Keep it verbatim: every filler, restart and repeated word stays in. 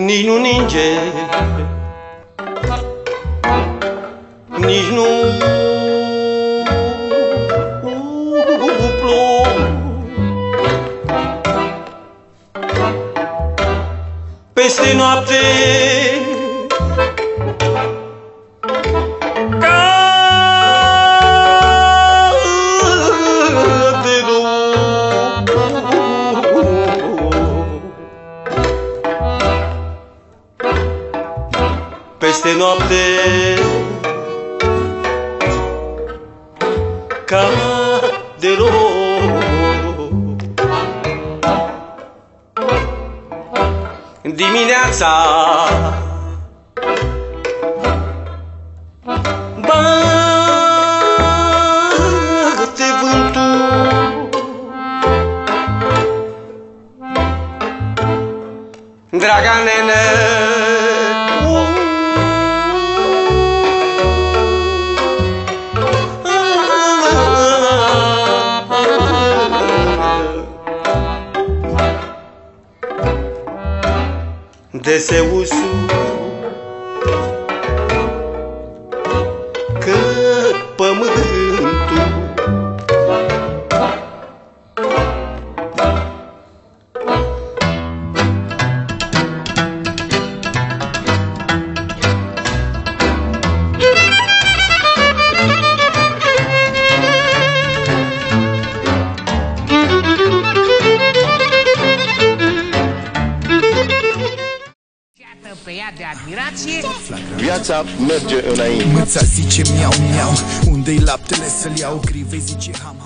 nici nu ninge, nici nu plouă. Peste noapte cade dor, peste noapte cade dor. Dimineața bate vântul, draga nenă, de se usu că pământul pe ea de admirație. Viața merge înainte. Mâța zice miau miau, unde-i laptele să-l iau? Grivei zice ham